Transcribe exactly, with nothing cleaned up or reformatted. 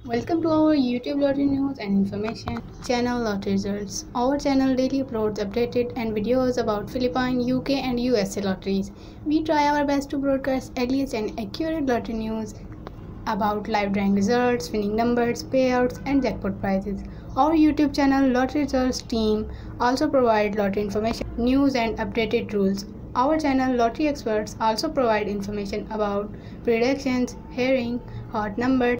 Welcome to our YouTube lottery news and information channel Lottery Results. Our channel daily uploads updated and videos about Philippines, U K and U S A lotteries. We try our best to broadcast earliest and accurate lottery news about live drawing results, winning numbers, payouts and jackpot prizes. Our YouTube channel Lottery Results team also provide lottery information, news and updated rules. Our channel Lottery Experts also provide information about predictions, hearing, hot numbers,